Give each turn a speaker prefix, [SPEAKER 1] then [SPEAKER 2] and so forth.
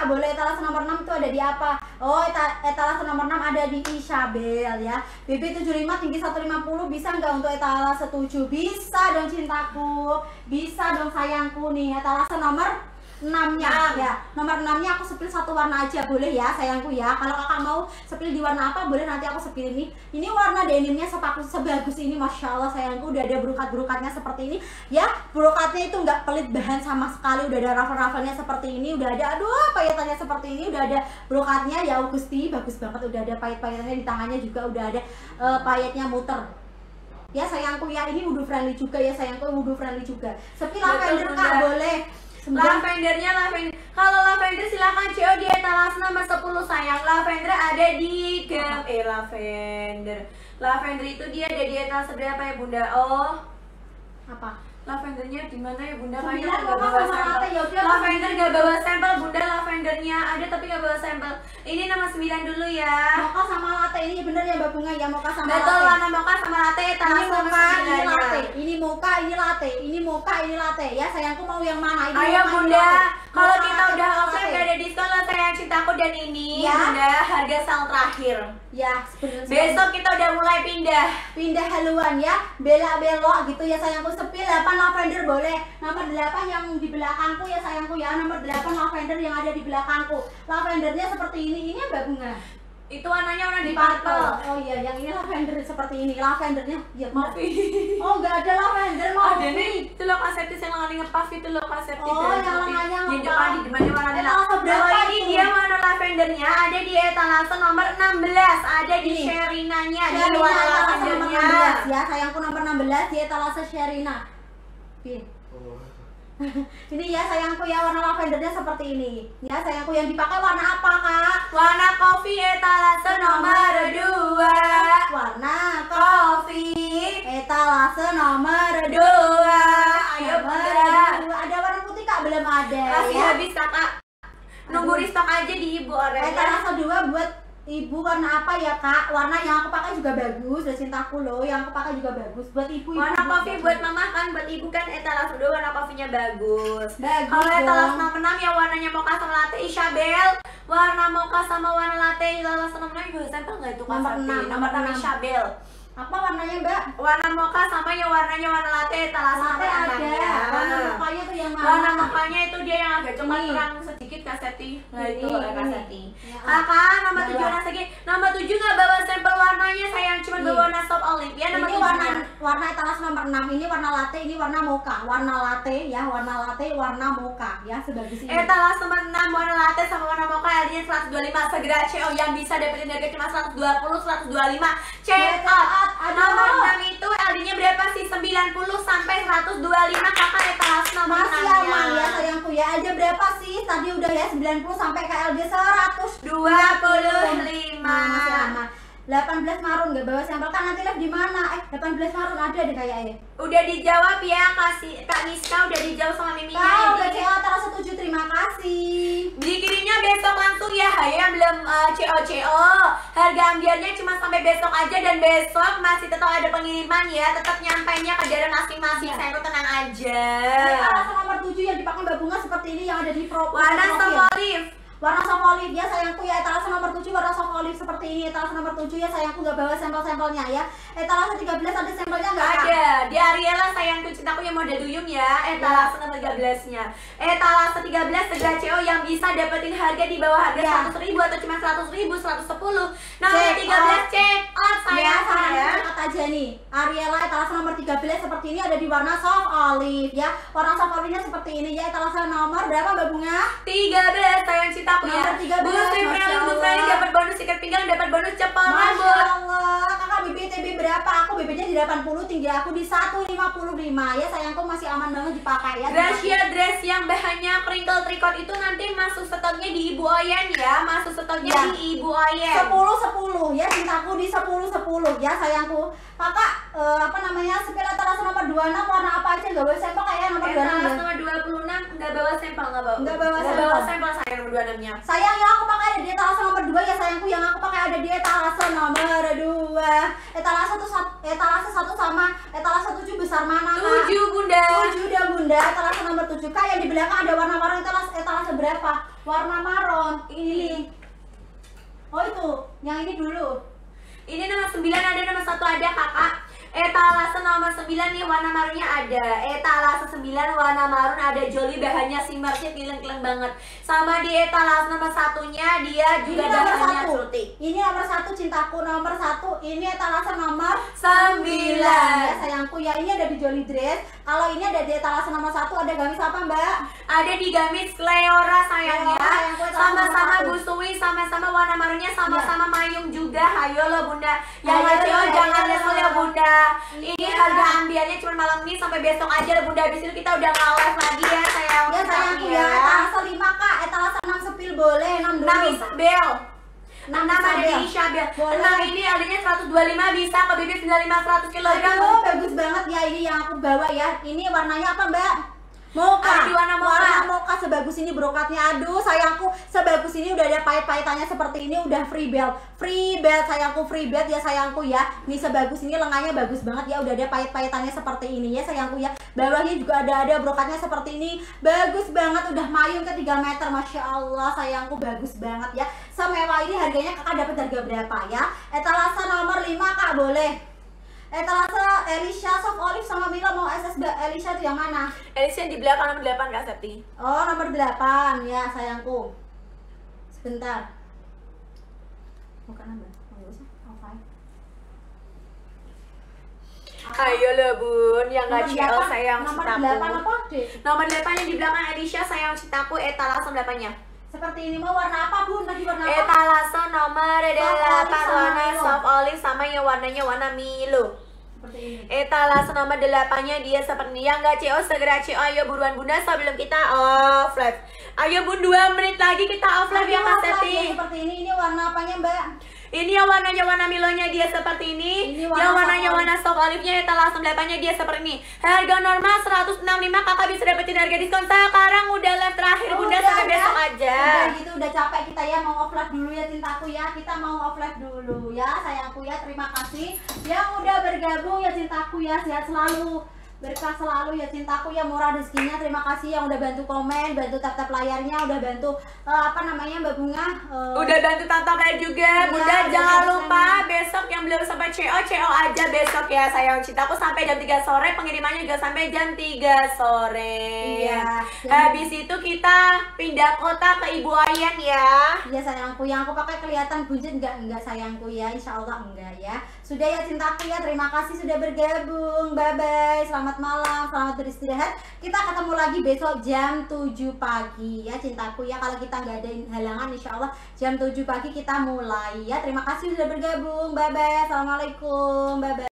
[SPEAKER 1] kak, boleh etalase nomor 6 itu ada di apa? Oh, etalase nomor 6 ada di Isabel ya. BB75 tinggi 150, bisa nggak untuk etalase 7? Bisa dong cintaku, bisa dong sayangku. Nih etalase nomor 6-nya ya. Nomor 6-nya aku sepil satu warna aja boleh ya sayangku ya. Kalau kakak mau sepil di warna apa boleh, nanti aku sepil ini. Ini warna denimnya sebagus ini, masya Allah sayangku. Udah ada brokat-brokatnya seperti ini ya. Brokatnya itu nggak pelit bahan sama sekali. Udah ada raffle-rafflenya seperti ini. Udah ada payetannya seperti ini. Udah ada brokatnya ya Gusti, bagus banget. Udah ada payet-payetannya di tangannya juga. Udah ada payetnya muter ya sayangku ya. Ini wudhu friendly juga ya sayangku, wudhu friendly juga. Sepil lavender kak boleh.
[SPEAKER 2] Lavendernya kalau lavender silakan CO di etalase nomor 10 sayang. Lavender ada di lavender itu dia ada di etalase berapa ya bunda? Oh
[SPEAKER 1] Apa?
[SPEAKER 2] Lavendernya di mana ya bunda?
[SPEAKER 1] Kayaknya
[SPEAKER 2] nggak bawa sampel. Lavender nggak bawa sampel bunda. Lavendernya ada tapi nggak bawa sampel. Ini nomor 9 dulu ya.
[SPEAKER 1] Mocha sama latte ini bener ya Mbak Bunga ya, mocha sama latte.
[SPEAKER 2] Betul, warna mocha sama latte etalase nomor 9.
[SPEAKER 1] Ini latte, ini mocha, ini latte, ini mocha, ini latte ya sayangku, mau yang mana? Ini
[SPEAKER 2] ayo
[SPEAKER 1] mocha,
[SPEAKER 2] bunda, kalau
[SPEAKER 1] mocha,
[SPEAKER 2] kita udah
[SPEAKER 1] latte.
[SPEAKER 2] offline gak ada diskon lah sayang cintaku, dan ini
[SPEAKER 1] Ya.
[SPEAKER 2] bunda harga sale terakhir.
[SPEAKER 1] Ya sebenarnya
[SPEAKER 2] Besok kita udah mulai pindah
[SPEAKER 1] haluan ya, belok gitu ya sayangku. Sepil 8 lavender boleh. Nomor 8 yang di belakangku ya sayangku ya. Nomor 8 lavender yang ada di belakangku. Lavendernya seperti ini Mbak Bunga.
[SPEAKER 2] itu warnanya warna
[SPEAKER 1] Di
[SPEAKER 2] di
[SPEAKER 1] purple.
[SPEAKER 2] purple.
[SPEAKER 1] Oh iya, yang ini lavender seperti ini. Lavendernya ya benar.
[SPEAKER 2] Mopi.
[SPEAKER 1] Oh enggak ada lavender,
[SPEAKER 2] Ada
[SPEAKER 1] Mopi.
[SPEAKER 2] nih, itu loh kaseptis yang lengannya ngepas itu loh kaseptis.
[SPEAKER 1] Oh, yang lengannya
[SPEAKER 2] di
[SPEAKER 1] ngepas.
[SPEAKER 2] depan, di depannya warna merah.
[SPEAKER 1] Etalase berapa
[SPEAKER 2] Kalau ini
[SPEAKER 1] itu?
[SPEAKER 2] dia warna lavendernya ada di etalase nomor 16, ada di
[SPEAKER 1] Ini.
[SPEAKER 2] Sherinanya, di
[SPEAKER 1] Sherina
[SPEAKER 2] warna
[SPEAKER 1] etalase nomor
[SPEAKER 2] lavendernya.
[SPEAKER 1] 16 ya, sayangku nomor 16 di etalase Sherina. Pin. Ini ya sayangku ya, warna lavendernya seperti ini. Ya sayangku, yang dipakai warna apa kak?
[SPEAKER 2] Warna kopi etalase nomor 2.
[SPEAKER 1] Warna
[SPEAKER 2] Kopi
[SPEAKER 1] etalase nomor 2.
[SPEAKER 2] Ayo bunda.
[SPEAKER 1] Ada warna putih kak? Belum ada
[SPEAKER 2] Masih
[SPEAKER 1] ya.
[SPEAKER 2] habis kakak. Nunggu restock aja di ibu orangnya.
[SPEAKER 1] Etalase 2 buat ibu warna apa ya kak? Warna yang aku pakai juga bagus, dan cintaku loh, yang aku pakai juga bagus. Buat ibu.
[SPEAKER 2] Warna kopi buat mama kan, buat ibu kan etalase 2 warna kopinya bagus.
[SPEAKER 1] Bagus
[SPEAKER 2] Kalau etalase
[SPEAKER 1] dong.
[SPEAKER 2] nomor 6 yang warnanya mocha sama latte Isabel. Warna mocha sama warna latte etalase nomor 6 bawa sampel nggak itu
[SPEAKER 1] Nomor
[SPEAKER 2] Sakti?
[SPEAKER 1] 6,
[SPEAKER 2] Nomor 6
[SPEAKER 1] nomor 6.
[SPEAKER 2] Isabel.
[SPEAKER 1] Apa warnanya mbak?
[SPEAKER 2] Warna mocha sama yang warnanya warna latte etalase
[SPEAKER 1] Latte
[SPEAKER 2] nomor 6
[SPEAKER 1] ada.
[SPEAKER 2] ya.
[SPEAKER 1] Warna mukanya tuh yang mana?
[SPEAKER 2] Warna mochanya itu dia yang agak coklat
[SPEAKER 1] Ini.
[SPEAKER 2] terang sedikit kaseti. Nah itu
[SPEAKER 1] Ini.
[SPEAKER 2] kaseti.
[SPEAKER 1] Ya.
[SPEAKER 2] Kakak nomor 7
[SPEAKER 1] Bawa.
[SPEAKER 2] warna segi. Nomor 7 nggak bawa sampel warnanya sayang, cuma
[SPEAKER 1] Ini.
[SPEAKER 2] bawa warna soft olive ya nomor
[SPEAKER 1] Ini
[SPEAKER 2] 7.
[SPEAKER 1] warna etalase nomor 6. Ini warna latte, ini warna mocha. Warna latte ya, warna latte, warna mocha ya, sebagus ini.
[SPEAKER 2] Etalase nomor 6 warna latte sama warna mocha LD-nya 125. Segera CO yang bisa dapetin harga cuma 120, 125. Check out. Nomor 6 itu LD-nya berapa sih? 90 sampai 125. Kakak etalase nomor 6
[SPEAKER 1] Masih aman ya sayangku ya. Aja berapa sih? Tadi udah ya 90 sampai ke LD
[SPEAKER 2] 25.
[SPEAKER 1] Masih aman. 18 marun nggak bawa sampel kan, nanti live di mana? 18 marun ada deh kayaknya.
[SPEAKER 2] Udah dijawab ya kasih Kak Niska, udah dijawab sama Miminya.
[SPEAKER 1] Kau
[SPEAKER 2] ya,
[SPEAKER 1] udah
[SPEAKER 2] di-
[SPEAKER 1] CO terus 7, terima kasih.
[SPEAKER 2] Dikirimnya besok langsung ya, yang belum CO. Harga ambiarnya cuma sampai besok aja, dan besok masih tetap ada pengiriman ya, tetap nyampainya ke daerah masing-masing.
[SPEAKER 1] Ya.
[SPEAKER 2] Saya tuh tenang aja.
[SPEAKER 1] Etalase nomor 7 yang dipakai Mbak Bunga seperti ini, yang ada di
[SPEAKER 2] Warna
[SPEAKER 1] profil.
[SPEAKER 2] soft olive.
[SPEAKER 1] Warna soft olive ya sayangku ya, etalase nomor 7 warna soft olive seperti ini. Etalase nomor 7 ya sayangku, nggak bawa sampel-sampelnya ya. Etalase 13 ada sampelnya nggak kak?
[SPEAKER 2] Ada di Ariela sayangku cintaku yang model duyung ya. Etalase nomor 13-nya. Etalase 13 segera CO yang bisa dapetin harga di bawah harga
[SPEAKER 1] Ya.
[SPEAKER 2] 100.000 atau cuma 100.000, 110. Nomor
[SPEAKER 1] Check
[SPEAKER 2] 13
[SPEAKER 1] out.
[SPEAKER 2] check out
[SPEAKER 1] Ya,
[SPEAKER 2] sayang
[SPEAKER 1] sekarang
[SPEAKER 2] ya.
[SPEAKER 1] kita lihat aja nih. Ariela etalase nomor 13 seperti ini, ada di warna soft olive ya. Warna soft olive-nya seperti ini ya. Etalase nomor berapa Mbak Bunga?
[SPEAKER 2] 13 sayang cintaku ya.
[SPEAKER 1] Nomor 13,
[SPEAKER 2] Bonus free
[SPEAKER 1] Masya
[SPEAKER 2] untuk
[SPEAKER 1] Allah.
[SPEAKER 2] friendly, dapat bonus ikat pinggang, dapat bonus cepol
[SPEAKER 1] Masya
[SPEAKER 2] rambut.
[SPEAKER 1] Allah, kakak BBTB berapa? Aku BB-nya di 80, tinggi aku di 155 ya sayangku, masih aman banget dipakai ya.
[SPEAKER 2] Gracia dress yang bahannya crinkle tricot itu nanti masuk stoknya di Ibu Oyen ya. Masuk stoknya
[SPEAKER 1] Ya.
[SPEAKER 2] di Ibu Oyen.
[SPEAKER 1] 10-10 ya cintaku, di 10-10 ya sayangku. Kakak apa namanya, sepil etalase nomor 26 warna apa aja, nggak boleh sampel kayak nomor 26
[SPEAKER 2] Etalase
[SPEAKER 1] ya?
[SPEAKER 2] nomor 26 nggak bawa sampel, nggak bawa.
[SPEAKER 1] Nggak bawa
[SPEAKER 2] Nggak
[SPEAKER 1] sampel.
[SPEAKER 2] bawa sampel sayang nomor 26-nya.
[SPEAKER 1] Sayang, yang aku pakai ada di etalase nomor 2 ya sayangku, yang aku pakai ada di etalase nomor 2. Etalase 1 sama etalase 7 besar mana kak?
[SPEAKER 2] 7 bunda.
[SPEAKER 1] 7 udah bunda, etalase nomor 7 kak. Yang di belakang ada warna-warna etalase berapa? warna maron. Ini. Oh itu, yang ini dulu.
[SPEAKER 2] Ini nomor 9 ada, nomor 1 ada kakak. Etalase nomor 9 nih warna marunnya ada. Etalase 9 warna marun ada, joli bahannya simmersnya kileng-kileng banget. Sama di etalase nomor 1-nya dia juga bahannya fruity.
[SPEAKER 1] Ini nomor 1 cintaku, nomor 1. Ini etalase nomor
[SPEAKER 2] 9
[SPEAKER 1] ya sayangku ya. Ini ada di Jolly Dress. Kalau ini ada di etalase nomor 1 ada gamis apa Mbak?
[SPEAKER 2] Ada di gamis Cleora sayangnya. Sama-sama
[SPEAKER 1] nomor 1.
[SPEAKER 2] busui, sama-sama warna marunnya, sama-sama mayung juga. Hayo lo bunda. Yang
[SPEAKER 1] Ayo,
[SPEAKER 2] kecil
[SPEAKER 1] ayo,
[SPEAKER 2] jangan
[SPEAKER 1] ayo.
[SPEAKER 2] nyesel ya bunda.
[SPEAKER 1] Iya.
[SPEAKER 2] Ini harga ambiarnya cuma malam ini sampai besok aja lah bunda. Habis itu kita udah nggak live lagi ya sayang.
[SPEAKER 1] Ya sayangku ya, etalase 5 Kak, etalase 6 sepil boleh, 6 dulu.
[SPEAKER 2] 6 Isabel. 6 ada di
[SPEAKER 1] Isabel.
[SPEAKER 2] Isabel.
[SPEAKER 1] Boleh.
[SPEAKER 2] 6 ini harganya 125 bisa ke bibit 95 100 kg.
[SPEAKER 1] Aduh, bagus banget ya ini yang aku bawa ya. Ini warnanya apa Mbak? Mocha.
[SPEAKER 2] Ada di warna mocha.
[SPEAKER 1] Warna mocha sebagus ini brokatnya. Aduh sayangku, sebagus ini udah ada pahit-pahitannya seperti ini, udah free belt. Free belt sayangku, free belt ya sayangku ya. Ini sebagus ini lengannya bagus banget ya, udah ada pahit-pahitannya seperti ini ya sayangku ya. Bawahnya juga ada brokatnya seperti ini. Bagus banget, udah mayung ke 3 meter. Masya Allah sayangku, bagus banget ya. Semewah ini harganya kakak dapat harga berapa ya? Etalase nomor 5 Kak boleh. Etalase Elisha Soft Olive sama Mila mau SS Elisha tuh yang mana?
[SPEAKER 2] Elisha di belakang nomor 8 Kak Septi.
[SPEAKER 1] Oh nomor 8 ya sayangku. Sebentar. Bukan nambah. Nggak usah. Oke.
[SPEAKER 2] Ayo lo bun, yang nggak CL sayang
[SPEAKER 1] Nomor
[SPEAKER 2] cintaku.
[SPEAKER 1] 8 apa deh?
[SPEAKER 2] Nomor 8 yang di belakang Elisha sayang cintaku, etalase 8-nya.
[SPEAKER 1] Seperti ini mau warna apa bun? Tadi warna apa?
[SPEAKER 2] Etalase nomor 8
[SPEAKER 1] sama
[SPEAKER 2] warna
[SPEAKER 1] Milo.
[SPEAKER 2] soft olive sama yang warnanya warna Milo.
[SPEAKER 1] Seperti ini.
[SPEAKER 2] Etalase nomor 8-nya dia seperti ini. Yang nggak CO segera CO. Ayo buruan bunda sebelum kita off live. Ayo bun 2 menit lagi kita off live ya Kak
[SPEAKER 1] Ini
[SPEAKER 2] Seti.
[SPEAKER 1] ya, seperti ini warna apanya Mbak?
[SPEAKER 2] Ini yang warnanya warna Milonya dia seperti ini.
[SPEAKER 1] Ini warna
[SPEAKER 2] Yang warnanya
[SPEAKER 1] soft
[SPEAKER 2] warna soft olive-nya etalase 8-nya dia seperti ini. Harga normal 165 kakak bisa dapetin harga diskon. Sekarang udah live terakhir bunda
[SPEAKER 1] Udah,
[SPEAKER 2] sampai
[SPEAKER 1] ya.
[SPEAKER 2] besok aja.
[SPEAKER 1] Udah gitu udah capek kita ya, mau off live dulu ya cintaku ya. Kita mau off live dulu ya sayangku ya. Terima kasih yang udah bergabung ya cintaku ya. Sehat selalu, berkah selalu ya cintaku ya, murah rezekinya. Terima kasih yang udah bantu komen, bantu tap-tap layarnya, udah bantu apa namanya Mbak Bunga,
[SPEAKER 2] Udah bantu tantang kayak juga. Bunda
[SPEAKER 1] udah
[SPEAKER 2] jangan
[SPEAKER 1] bantu
[SPEAKER 2] lupa besok yang belum sampai CO aja besok ya sayang cintaku, sampai jam 3 sore. Pengirimannya juga sampai jam 3 sore.
[SPEAKER 1] Iya.
[SPEAKER 2] Habis itu kita pindah kota ke Ibu Ayan ya.
[SPEAKER 1] ya sayangku, yang aku pakai kelihatan buncit enggak sayangku ya, insya Allah enggak ya. Sudah ya cintaku ya, terima kasih sudah bergabung. Bye bye, selamat malam, selamat beristirahat. Kita ketemu lagi besok jam 7 pagi ya cintaku ya. Kalau kita nggak ada halangan insya Allah jam 7 pagi kita mulai ya. Terima kasih sudah bergabung. Bye bye, assalamualaikum, bye bye.